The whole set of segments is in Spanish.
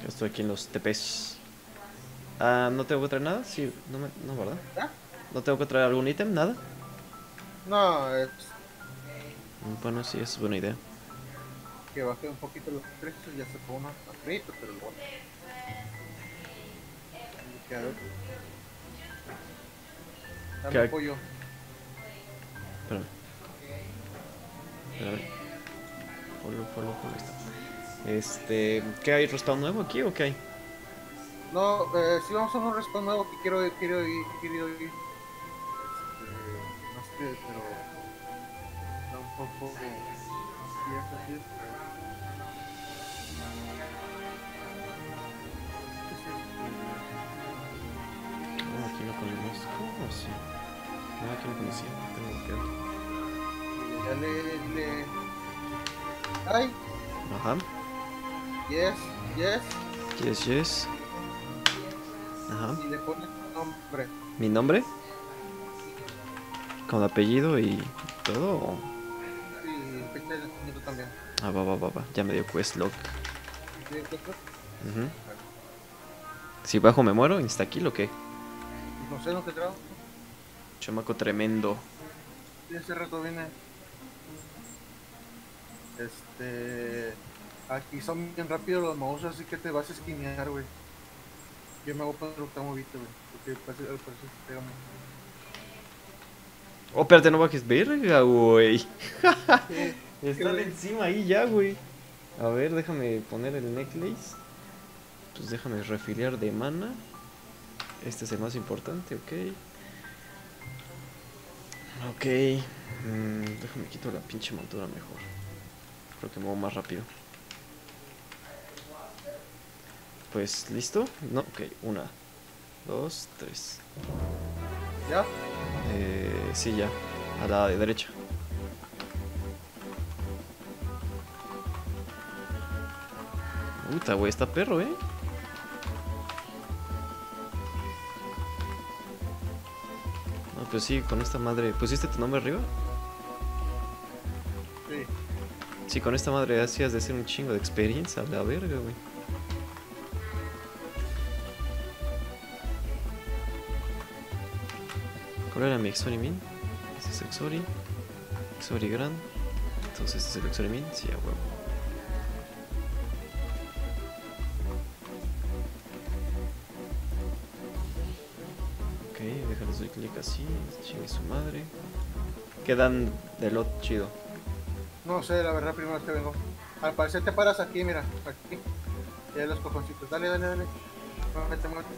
Estoy aquí en los TPs. Ah, ¿no tengo que traer nada? Sí, no, ¿verdad? ¿Ah? ¿No tengo que traer algún ítem? ¿Nada? No, es Bueno, sí, es buena idea. que bajé un poquito los precios, ya se fue uno frito, pero bueno, a ver, ¿Qué dame hay? pollo. Espérame, espérame. Follow, ahí está. ¿Qué hay? ¿Respawn nuevo aquí o qué hay? No, si vamos a un respawn nuevo que quiero ir, que quiero ir. No sé, pero está un poco cierto, sí, pero ¿qué es Oh, aquí no conozco. ¿O sí? No, aquí no conocía. Tengo que ver. Ya le, ay, Ajá. yes, yes, Yes, yes. Ajá. y le pones nombre. ¿Mi nombre? ¿Con apellido y todo? Sí, fecha de nacimiento también. Ah, va. Ya me dio quest log. ¿Sí, puesto? Ujú. Bueno, Si bajo me muero, insta-kill o qué. pues no sé, no te trago. Chamaco tremendo. Y hace rato vine, aquí son bien rápidos los mouse, así que te vas a esquinear, güey. Yo me voy a poner octamovito, güey, porque parece que se pega mucho. Oh, espérate, no bajes verga, güey. ¿Qué, Están güey? encima ahí ya, güey. A ver, déjame poner el necklace. Pues déjame refiliar de mana. Este es el más importante, ok. Ok. Déjame quito la pinche montura mejor. Creo que me muevo más rápido. Pues, ¿listo? No, ok. Una, dos, tres. ¿Ya? Sí, ya. A la de derecha. Puta, güey, está perro, ¿eh? No, pues sí, con esta madre. ¿Pusiste tu nombre arriba? Sí. Sí, con esta madre hacías de ser un chingo de experiencia, a la verga, güey. ¿Cuál era mi Exorimin? Este es Exori. Exori Gran. Entonces este es el Exorimin. Sí, a huevo. Ok, déjales doy clic así. Chingue su madre. Quedan de lot chido. No sé, la verdad, primero vez que vengo. Al parecer te paras aquí, mira, aquí. Y hay los cojoncitos. Dale. Muévete.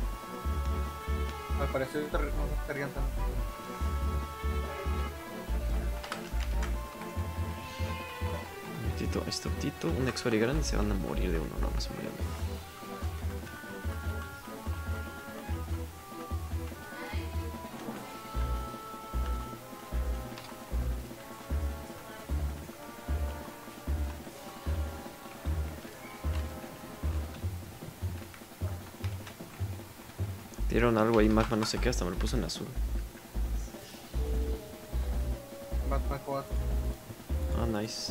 Al parecer no te rían tanto. Tito, esto, Tito. Un Exori Gran se van a morir de uno. No se murió de uno. Dieron algo ahí, magma, no sé qué, hasta me lo puse en azul. Más jugar. Ah, nice.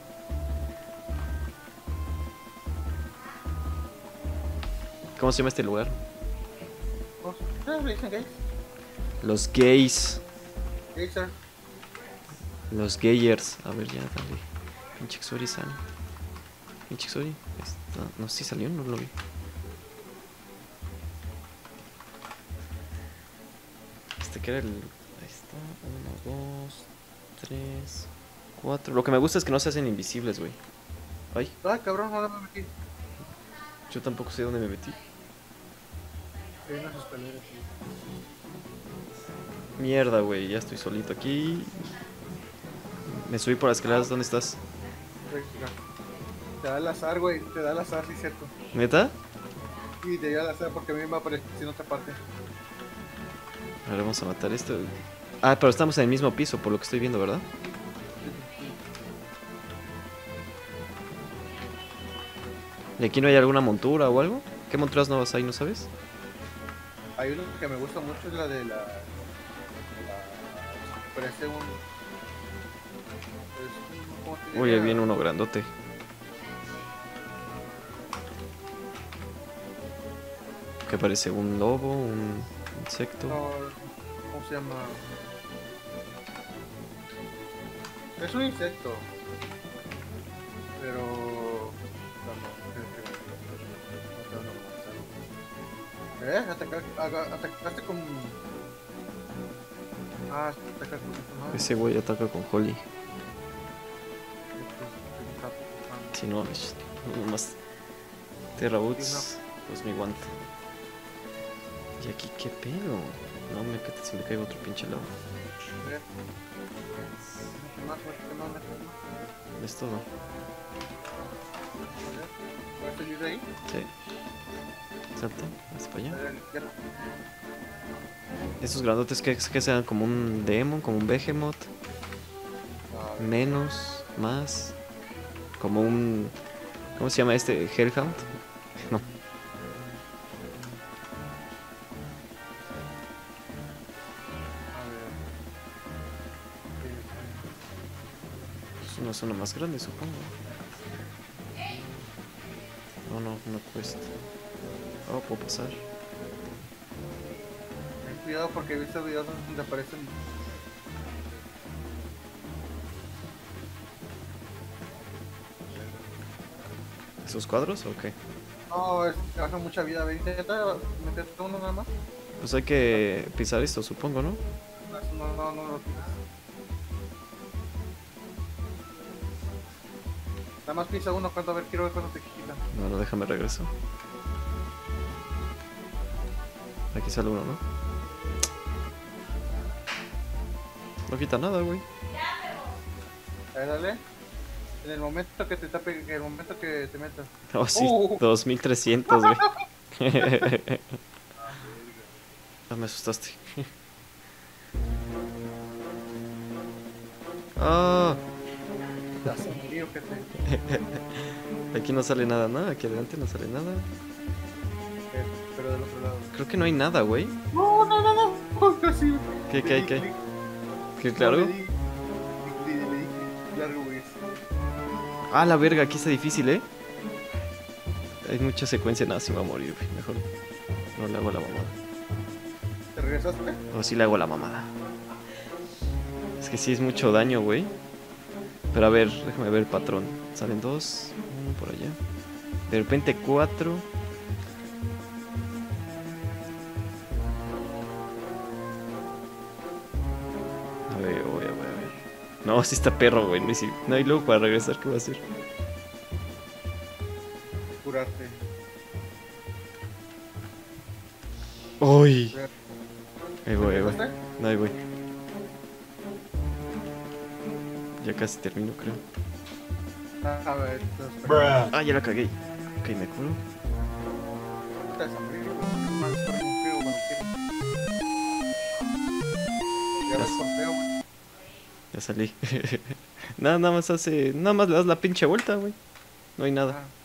¿Cómo se llama este lugar? Oh, le dicen gays. Los gays. Geyser. Los gayers. A ver, ya, dale. Pinche Exori sale. Pinche Exori. No sé si salió, no lo vi. Que era el. Ahí está. 1, 2, 3, 4. Lo que me gusta es que no se hacen invisibles, güey. Ay, Ay, cabrón, no me metí. yo tampoco sé dónde me metí. Hay unas escaleras. Sí. Mierda, güey, ya estoy solito aquí. Me subí por las Ah, escaleras, ¿dónde estás? venga. Te da el azar, güey. Te da el azar, sí, cierto. ¿Neta? Y te da el azar porque a mí me apareció en otra parte. A ver, vamos a matar esto. Ah, pero estamos en el mismo piso, por lo que estoy viendo, ¿verdad? Sí. ¿Y aquí no hay alguna montura o algo? ¿Qué monturas nuevas hay, no sabes? Hay uno que me gusta mucho, es la de parece ¿cómo te Uy, ahí viene diría? uno grandote. ¿Qué parece? ¿Un lobo? ¿Un insecto? No, ¿cómo se llama? Es un insecto. Pero... Atacaste con... Ah, atacaste con... Ese güey ataca con Holly. Si no, nomás Terra Boots, pues mi guante. ¿Y aquí qué pedo? No, se me cae otro pinche lado. Es todo. ¿Puedes salir de ahí? Sí. Salta, hasta para allá. Esos grandotes que sean como un Demon, como un Behemoth. Menos, más. Como un... ¿Cómo se llama este? Hellhound. No. Es una zona más grande, supongo. No cuesta. Oh, puedo pasar. Ten cuidado porque he visto videos donde aparecen... ¿Esos cuadros o qué? No, te baja mucha vida. Intenta meterte uno nada más. Pues hay que pisar esto, supongo, ¿no? No lo pisas. Nada más pisa uno cuando quiero ver cuando te quita. No, déjame regreso. Aquí sale uno, ¿no? No quita nada, güey. A ver, dale. En el momento que te tape, en el momento que te metas. Oh, sí, 2300, güey. Ah, me asustaste. Ah, Ya se murió, que te... aquí no sale nada, ¿no? Aquí adelante no sale nada. Pero del otro lado. Creo que no hay nada, güey. No. Casi. ¿Qué hay? Clic. ¿Qué claro? Le di largo, güey. Ah, la verga, aquí está difícil, ¿eh? Hay mucha secuencia, nada, si va a morir, güey. Mejor no le hago la mamada. ¿Te regresaste? O sí le hago la mamada. Es que sí es mucho daño, güey. Pero a ver, déjame ver el patrón. Salen 2, 1 por allá. De repente 4. A ver, voy a ver. No, sí está perro, güey. No hay luego para regresar, ¿qué voy a hacer? Curarte. ¡Uy! Ahí voy. ¿Regresaste? No, ahí voy. Ya casi termino, creo. A ver, entonces... Ah, ya la cagué. Ok, me curo. Ya salí. Nada más le das la pinche vuelta, güey. No hay nada.